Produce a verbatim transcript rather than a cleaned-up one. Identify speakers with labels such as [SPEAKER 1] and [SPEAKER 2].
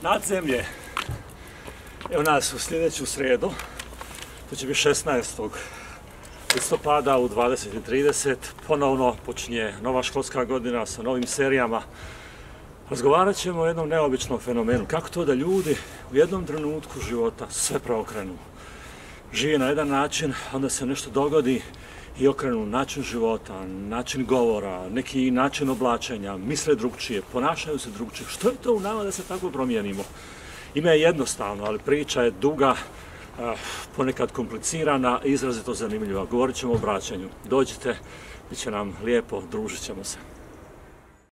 [SPEAKER 1] Nadzemlje. Evo nas u sljedeću srijedu, to će biti šesnaestog listopada u dvadeset i trideset. Ponovno počinje nova školska godina sa novim serijama. Razgovarat ćemo o jednom neobičnom fenomenu. Kako to da ljudi u jednom trenutku života sve preokrenu? Žive na jedan način, onda se nešto dogodi i okrenu način života, način govora, neki način oblačenja, misle drugčije, ponašaju se drugčije. Što je to u nama da se tako promijenimo? Ime je jednostavno, ali priča je duga, ponekad komplicirana i izrazito zanimljiva. Govorit ćemo o obraćanju. Dođite, bit će nam lijepo, družit ćemo se.